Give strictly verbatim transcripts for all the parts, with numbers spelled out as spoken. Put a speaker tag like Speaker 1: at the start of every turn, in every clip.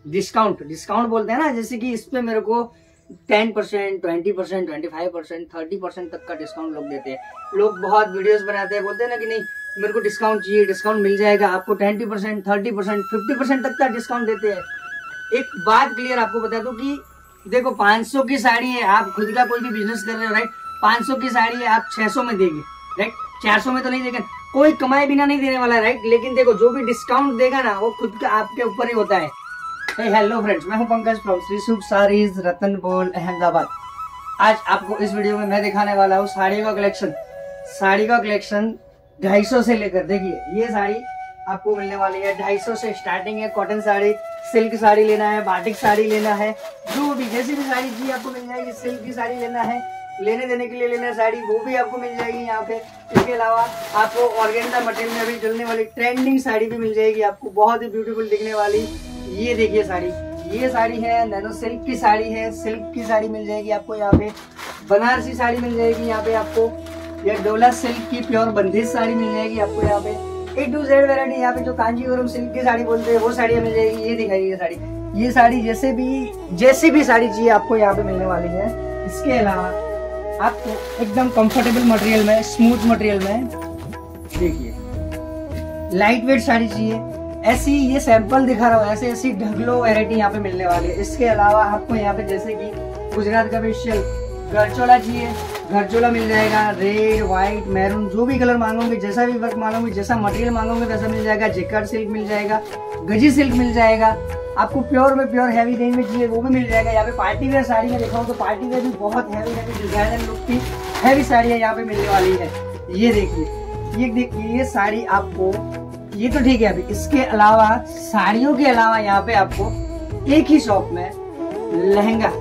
Speaker 1: Discount discount बोलते हैं ना, जैसे कि इस पे मेरे को ten percent, twenty percent, twenty five percent, thirty percent तक का डिस्काउंट लोग देते हैं। लोग बहुत वीडियोस बनाते हैं, बोलते हैं ना कि नहीं मेरे को डिस्काउंट चाहिए, डिस्काउंट मिल जाएगा आपको, twenty percent, thirty percent, fifty percent तक का डिस्काउंट देते हैं। एक बात क्लियर आपको बता दूं कि देखो पाँच सौ की साड़ी है, आप खुद का कोई भी बिजनेस कर रहे हो राइट, पाँच सौ की साड़ी है आप छह सौ में देंगे राइट, चार सौ में तो नहीं देगा, कोई कमाए बिना नहीं देने वाला राइट। लेकिन देखो जो भी डिस्काउंट देगा ना वो खुद का आपके ऊपर ही होता है। हेलो फ्रेंड्स, मैं हूं पंकज फ्रॉम श्री शुभ साड़ीज रतनपुर अहमदाबाद। आज आपको इस वीडियो में मैं दिखाने वाला हूँ साड़ी का कलेक्शन। साड़ी का कलेक्शन ढाई सौ से लेकर, देखिए ये साड़ी आपको मिलने वाली है ढाई सौ से स्टार्टिंग है। कॉटन साड़ी, सिल्क साड़ी लेना है, बाटिक साड़ी लेना है, जो भी जैसी भी साड़ी चाहिए आपको मिल जाएगी। सिल्क की साड़ी लेना है, लेने देने के लिए लेना है साड़ी, वो भी आपको मिल जाएगी यहाँ पे। इसके अलावा आपको ऑर्गेन्जा मटेरियल में अभी चलने वाली ट्रेंडिंग साड़ी भी मिल जाएगी आपको, बहुत ही ब्यूटीफुल दिखने वाली। ये देखिए साड़ी, ये साड़ी है नैनो सिल्क की साड़ी है, सिल्क की साड़ी मिल जाएगी आपको यहाँ पे। बनारसी साड़ी मिल जाएगी यहाँ पे आपको, या डोला सिल्क की प्योर बंदिश साड़ी मिल जाएगी आपको यहाँ पे। ए टू जेड वेरायटी यहाँ पे जो कांजीवरम सिल्क की साड़ी बोलते हैं वो साड़ियाँ मिल जाएगी। ये दिखाई ये साड़ी, ये साड़ी जैसे भी जैसे भी साड़ी चाहिए आपको यहाँ पे मिलने वाली है। इसके अलावा आपको एकदम कंफर्टेबल मटेरियल में, स्मूथ मटेरियल में, देखिए लाइट वेट साड़ी चाहिए, ऐसी ये सैंपल दिखा रहा हूँ, ऐसे ऐसी ढगलो वैरायटी यहाँ पे मिलने वाली है। इसके अलावा आपको यहाँ पे जैसे कि गुजरात का स्पेशल गरचोला चाहिए, गरचोला मिल जाएगा। रेड, व्हाइट, मैरून, जो भी कलर मांगोगे, जैसा भी वर्क मांगोगे, जैसा मटेरियल मांगोगे वैसा मिल जाएगा। जिक्कर सिल्क मिल जाएगा, गजी सिल्क मिल जाएगा। आपको प्योर में प्योर हैवी रेंज में चाहिए वो भी मिल जाएगा। यहाँ पे पार्टी वेयर साड़ी में दिखाऊं तो पार्टी वेयर भी बहुत हैवी हैवी डिजाइनर लुक की हैवी साड़ियाँ यहाँ पे मिलने वाली है। ये देखिए, ये देखिए ये साड़ी आपको, ये तो ठीक है। अभी इसके अलावा साड़ियों के अलावा यहाँ पे आपको एक ही शॉप में लहंगा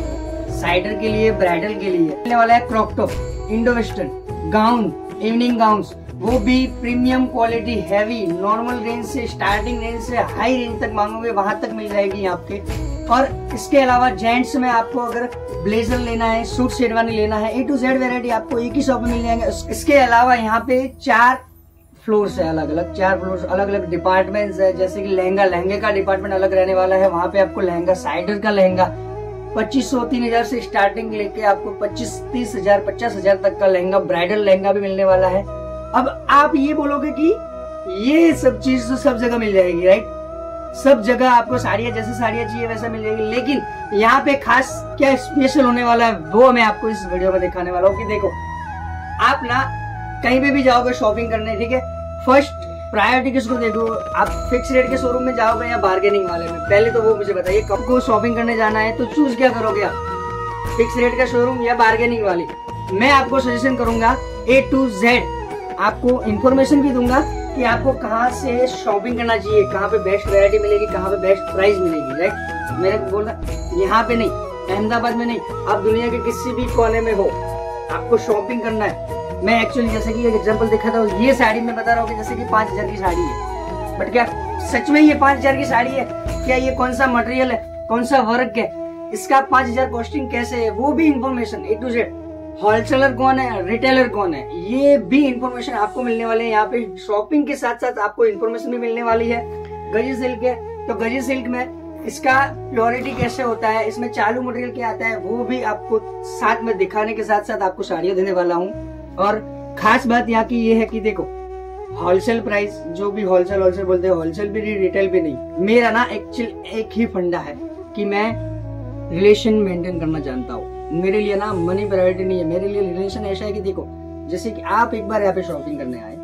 Speaker 1: साइडर के लिए, ब्राइडल के लिए मिलने वाला है। Crop top, Indo western gown, evening gowns, वो भी premium quality heavy, normal range से स्टार्टिंग रेंज से हाई रेंज तक मांगोगे वहां तक मिल जाएगी आपके। और इसके अलावा जेंट्स में आपको अगर ब्लेजर लेना है, सूट शेरवानी लेना है, ए टू जेड वेरायटी आपको एक ही शॉप में मिल जाएंगे। इसके अलावा यहाँ पे चार फ्लोर्स है, अलग अलग चार फ्लोर्स, अलग अलग डिपार्टमेंट्स है। जैसे कि लहंगा, लहंगे का डिपार्टमेंट अलग रहने वाला है, वहाँ पे आपको लहंगा साइडर का लहंगा पच्चीस सौ तीन हजार से स्टार्टिंग लेके आपको पच्चीस तीस हजार पचास हजार तक का लहंगा, ब्राइडल लहंगा भी मिलने वाला है। अब आप ये बोलोगे कि ये सब चीज तो सब जगह मिल जाएगी राइट, सब जगह आपको साड़ियाँ जैसे साड़ियाँ चाहिए वैसा मिल जाएगी। लेकिन यहाँ पे खास क्या स्पेशल होने वाला है वो मैं आपको इस वीडियो में दिखाने वाला हूँ कि देखो आप ना कहीं पे भी जाओगे शॉपिंग करने, ठीक है, फर्स्ट प्रायोरिटी किसको देखो, आप फिक्स रेट के शोरूम में जाओगे या बार्गेनिंग वाले में, पहले तो वो मुझे बताइए। कब को शॉपिंग करने जाना है तो चूज क्या करोगे आप, फिक्स रेट का शोरूम या बार्गेनिंग वाली। मैं आपको सजेशन करूंगा ए टू जेड, आपको इन्फॉर्मेशन भी दूंगा कि आपको कहाँ से शॉपिंग करना चाहिए, कहाँ पे बेस्ट वैरायटी मिलेगी, कहाँ पे बेस्ट प्राइस मिलेगी राइट। मैंने बोला यहाँ पे नहीं, अहमदाबाद में नहीं, आप दुनिया के किसी भी कोने में हो आपको शॉपिंग करना है। मैं एक्चुअली जैसे कि एक एग्जांपल देखा था, ये साड़ी मैं बता रहा हूँ कि जैसे कि पांच हजार की साड़ी है, बट क्या सच में ये पांच हजार की साड़ी है क्या, ये कौन सा मटेरियल है, कौन सा वर्क है, इसका पांच हजार कॉस्टिंग कैसे है, वो भी information A to Z. Wholesaler कौन है, रिटेलर कौन है, ये भी इन्फॉर्मेशन आपको मिलने वाले हैं यहाँ पे। शॉपिंग के साथ साथ आपको इन्फॉर्मेशन भी मिलने वाली है। गजी सिल्क है तो गजी सिल्क में इसका प्योरिटी कैसे होता है, इसमें चालू मटेरियल क्या आता है, वो भी आपको साथ में दिखाने के साथ साथ आपको साड़ियाँ देने वाला हूँ। और खास बात यहाँ की ये है कि देखो होलसेल प्राइस, जो भी होलसेल होलसेल बोलते हैं, होलसेल भी नहीं रिटेल भी नहीं। मेरा ना एक्चुअल एक ही फंडा है कि मैं रिलेशन मेंटेन करना जानता हूँ। मेरे लिए ना मनी प्रायोरिटी नहीं है, मेरे लिए रिलेशन ऐसा है कि देखो जैसे कि आप एक बार यहाँ पे शॉपिंग करने आए,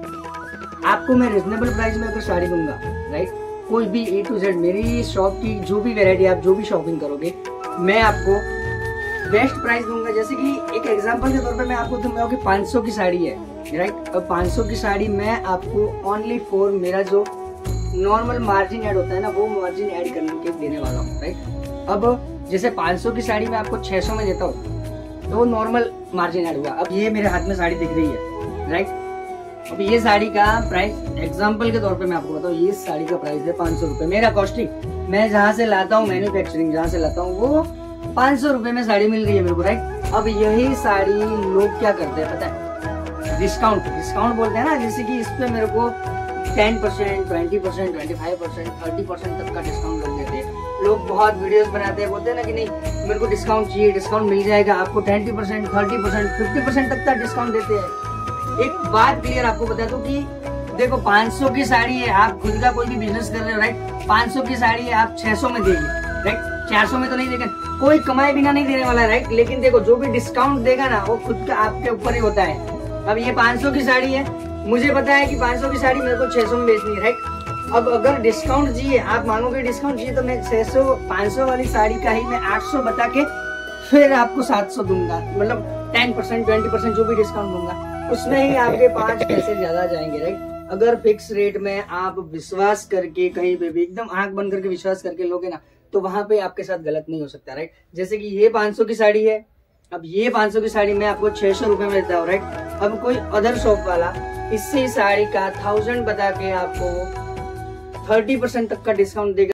Speaker 1: आपको मैं रिजनेबल प्राइस में अगर साड़ी दूंगा राइट, कोई भी ए टू जेड मेरी शॉप की जो भी वेरायटी आप जो भी शॉपिंग करोगे मैं आपको बेस्ट प्राइस दूंगा। जैसे कि एक एग्जांपल के तौर पे मैं आपको दूंगा कि पाँच सौ की साड़ी है राइट, और पाँच सौ की साड़ी मैं आपको ओनली फॉर मेरा जो नॉर्मल मार्जिन ऐड होता है ना, वो मार्जिन ऐड करने के देने वाला हूँ राइट। अब जैसे पाँच सौ की साड़ी मैं आपको छह सौ में देता हूँ तो वो नॉर्मल मार्जिन ऐड हुआ। अब ये मेरे हाथ में साड़ी दिख रही है राइट, अब ये साड़ी का प्राइस एग्जाम्पल के तौर पे मैं आपको बताऊँ, ये साड़ी का प्राइस है पाँच सौ रुपए। मेरा कॉस्टिंग मैं जहाँ से लाता हूँ, मैन्युफैक्चरिंग जहाँ से लाता हूँ, वो पाँच सौ रुपए में साड़ी मिल रही है मेरे को राइट। अब यही साड़ी लोग क्या करते हैं पता है, डिस्काउंट डिस्काउंट बोलते हैं ना, जैसे कि इस पे मेरे को ten percent, twenty percent, twenty five percent, thirty percent तक का डिस्काउंट लोग देते हैं। लोग बहुत वीडियोस बनाते हैं, बोलते हैं ना कि नहीं मेरे को डिस्काउंट चाहिए, डिस्काउंट मिल जाएगा आपको, twenty percent thirty percent fifty percent तक का डिस्काउंट देते हैं। एक बात क्लियर आपको बता दूं कि देखो पाँच सौ की साड़ी है, आप खुद का कोई भी बिजनेस कर रहे हो राइट, पाँच सौ की साड़ी है आप छह सौ में देंगे राइट, चार सौ में तो नहीं देगा, कोई कमाए बिना नहीं देने वाला राइट। लेकिन देखो जो भी डिस्काउंट देगा ना वो खुद का आपके ऊपर ही होता है। अब ये पाँच सौ की साड़ी है, मुझे पता है कि पाँच सौ की साड़ी मेरे को छह सौ में बेचनी है राइट। अब अगर डिस्काउंट चाहिए, आप मांगोगे डिस्काउंट चाहिए, तो मैं छह सौ पाँच सौ वाली साड़ी का ही मैं आठ सौ बता के फिर आपको सात सौ दूंगा, मतलब टेन परसेंट ट्वेंटी परसेंट जो भी डिस्काउंट दूंगा उसमें ही आपके पांच पैसे ज्यादा जाएंगे राइट। अगर फिक्स रेट में आप विश्वास करके कहीं पे भी एकदम आंख बंद करके विश्वास करके लोगे ना, तो वहां पे आपके साथ गलत नहीं हो सकता राइट। जैसे कि ये पाँच सौ की साड़ी है, अब ये पाँच सौ की साड़ी मैं आपको छह सौ रुपए में देता हूँ राइट। अब कोई अदर शॉप वाला इसी साड़ी का थाउजेंड बता के आपको थर्टी परसेंट तक का डिस्काउंट देगा।